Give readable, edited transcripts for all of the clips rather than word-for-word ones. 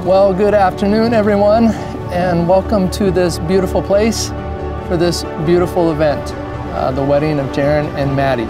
Well, good afternoon, everyone, and welcome to this beautiful place for this beautiful event, the wedding of Jaron and Maddie.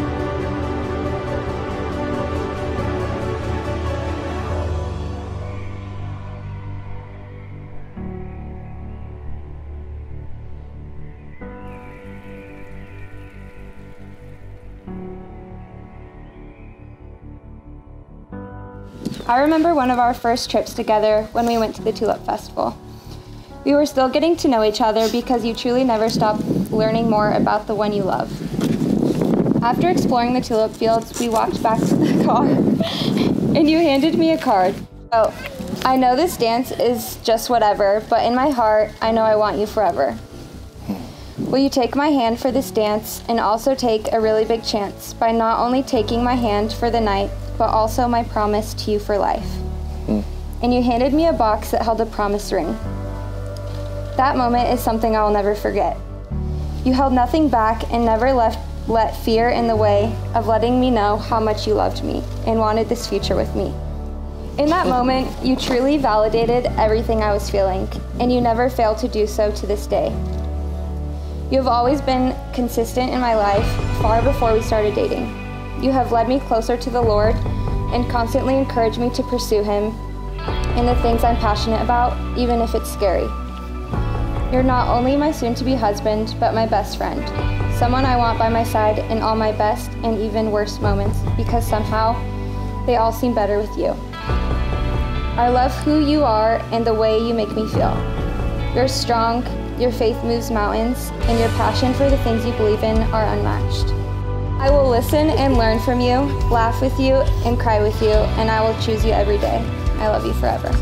I remember one of our first trips together when we went to the Tulip Festival. We were still getting to know each other because you truly never stop learning more about the one you love. After exploring the tulip fields, we walked back to the car and you handed me a card. Oh, I know this dance is just whatever, but in my heart, I know I want you forever. Will you take my hand for this dance and also take a really big chance by not only taking my hand for the night, but also my promise to you for life. And you handed me a box that held a promise ring. That moment is something I will never forget. You held nothing back and never let fear in the way of letting me know how much you loved me and wanted this future with me. In that moment, you truly validated everything I was feeling, and you never failed to do so to this day. You have always been consistent in my life far before we started dating. You have led me closer to the Lord and constantly encouraged me to pursue Him in the things I'm passionate about, even if it's scary. You're not only my soon-to-be husband, but my best friend, someone I want by my side in all my best and even worst moments, because somehow they all seem better with you. I love who you are and the way you make me feel. You're strong, your faith moves mountains, and your passion for the things you believe in are unmatched. I will listen and learn from you, laugh with you, and cry with you, and I will choose you every day. I love you forever.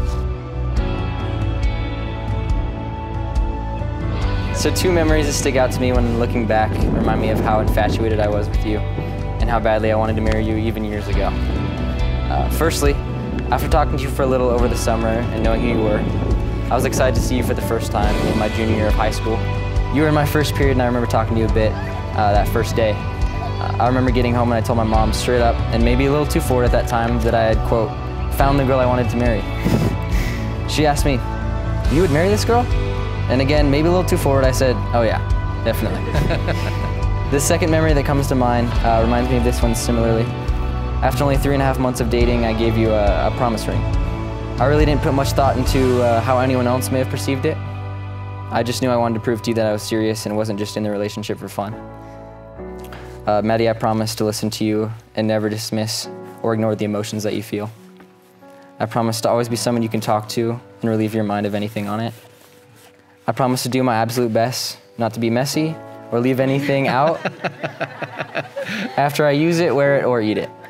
So two memories that stick out to me when looking back remind me of how infatuated I was with you and how badly I wanted to marry you even years ago. Firstly, after talking to you for a little over the summer and knowing who you were, I was excited to see you for the first time in my junior year of high school. You were in my first period and I remember talking to you a bit that first day. I remember getting home and I told my mom straight up, and maybe a little too forward at that time, that I had, quote, found the girl I wanted to marry. She asked me, "You would marry this girl?" And again, maybe a little too forward, I said, "Oh yeah, definitely." The second memory that comes to mind reminds me of this one similarly. After only 3.5 months of dating, I gave you a promise ring. I really didn't put much thought into how anyone else may have perceived it. I just knew I wanted to prove to you that I was serious and wasn't just in the relationship for fun. Maddie, I promise to listen to you and never dismiss or ignore the emotions that you feel. I promise to always be someone you can talk to and relieve your mind of anything on it. I promise to do my absolute best not to be messy or leave anything out after I use it, wear it, or eat it.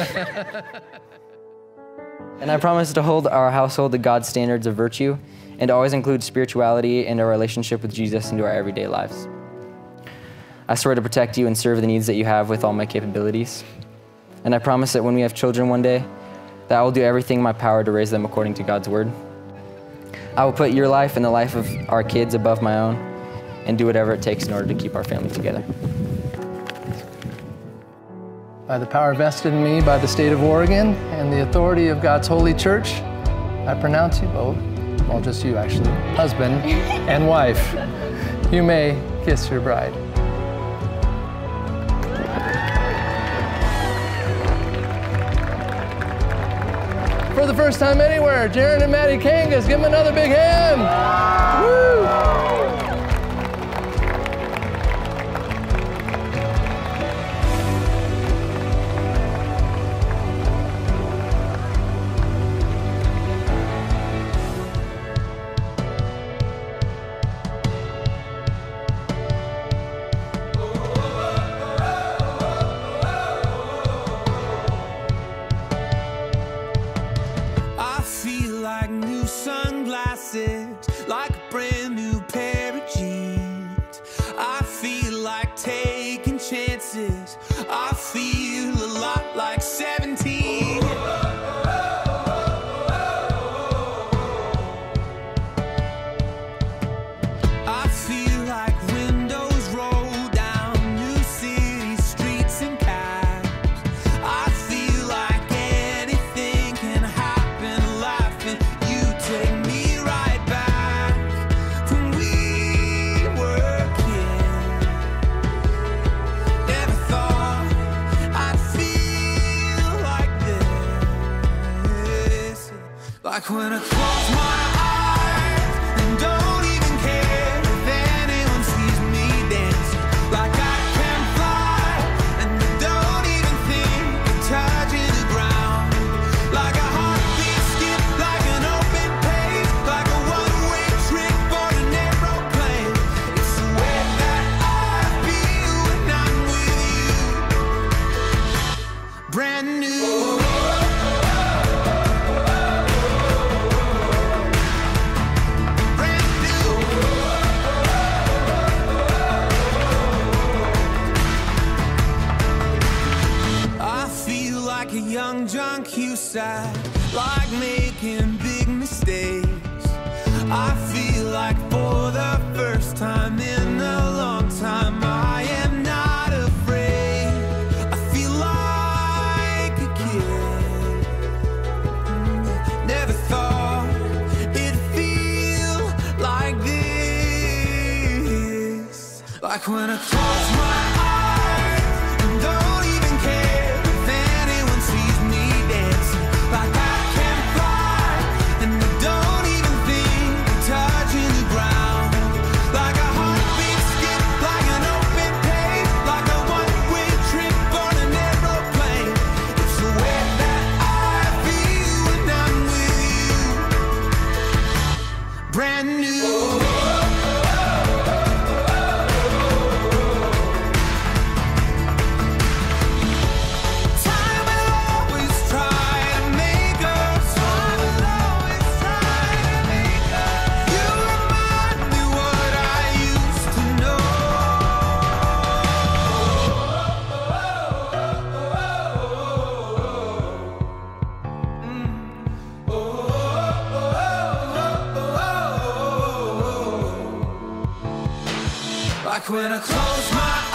And I promise to hold our household to God's standards of virtue and to always include spirituality and our relationship with Jesus into our everyday lives. I swear to protect you and serve the needs that you have with all my capabilities. And I promise that when we have children one day, that I will do everything in my power to raise them according to God's word. I will put your life and the life of our kids above my own and do whatever it takes in order to keep our family together. By the power vested in me by the state of Oregon and the authority of God's holy church, I pronounce you both, well, just you actually, husband and wife. You may kiss your bride. For the first time anywhere, Jaron and Maddie Kangas, give them another big hand. Woo! Like a brand new pair of jeans. I feel like taking chances. I feel a lot like 17. I feel like windows roll down new city streets and cabs. I feel like anything can happen, life, and you take me. sad, like making big mistakes. I feel like for the first time in a long time I am not afraid. I feel like a kid. Never thought it'd feel like this. Like when I close my eyes and don't even care if anyone sees me dancing. Like I can fly and I don't even think of touching the ground. Like a heartbeat skip, like an open page, like a one-way trip on an aeroplane. It's the way that I feel when I'm with you. Brand new. Like when I close my